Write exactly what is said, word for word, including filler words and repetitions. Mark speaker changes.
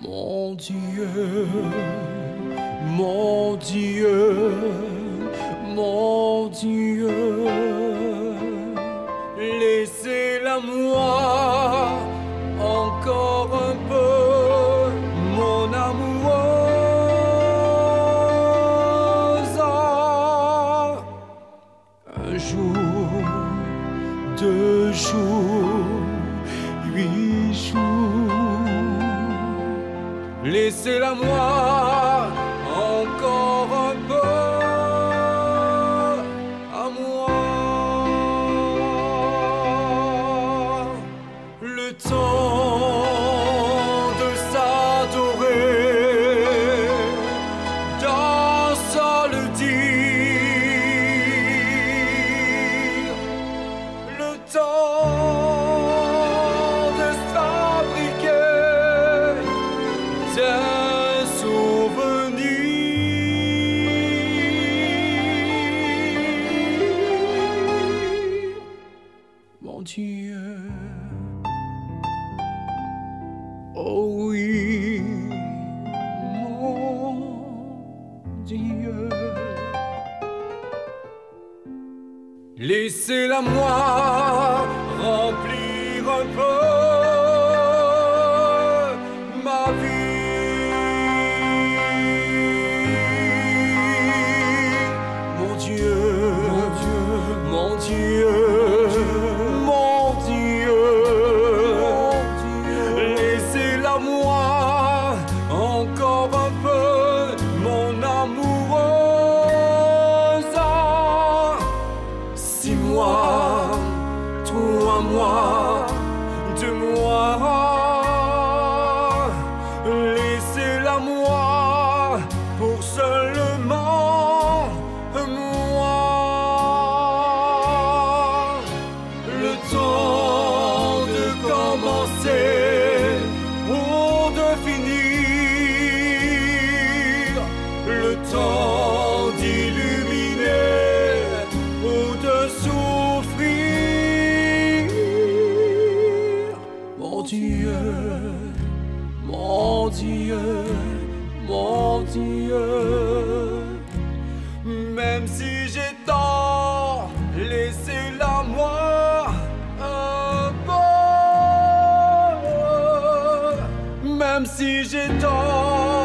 Speaker 1: Mon Dieu, mon Dieu, mon Dieu, laissez-la moi encore un peu, mon amoureuse. Un jour, deux jours, huit jours, laissez-la moi encore un peu à moi. Le temps de s'adorer d'un seul dire. Le temps de fabriquer d'un souvenir. Mon Dieu, oh oui, mon Dieu, laissez-la moi remplir un peu ma vie. Mon Dieu, mon Dieu, mon Dieu, mon Dieu, laissez-la moi encore un peu, mon amoureuse. Six mois, trois mois, deux mois, laissez-la moi pour seulement moi. Le temps de commencer ou de finir, le temps d'illuminer ou de souffrir. Mon Dieu, mon Dieu, mon Dieu, même si j'ai tort, laissez-la moi un peu. Même si j'ai tort,